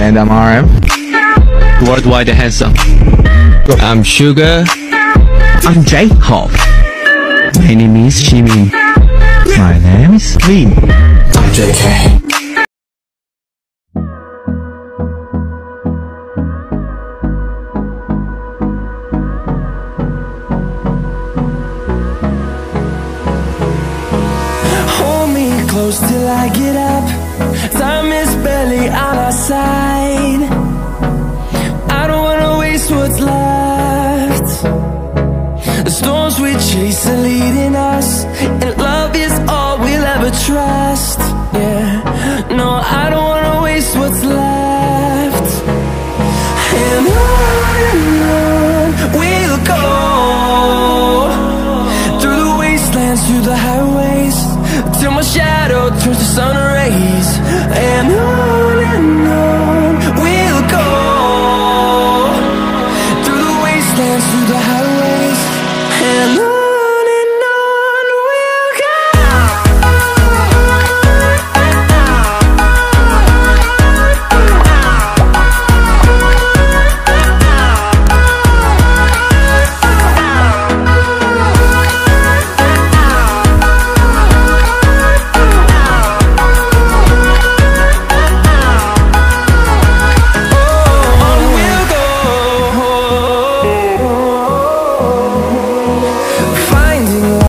And I'm RM. Worldwide handsome. I'm Sugar. I'm J-Hope. My name is Jimin. My name is Lin. I'm JK. Hold me close till I get up. Time is barely on our side. I don't wanna waste what's left. The storms we chase are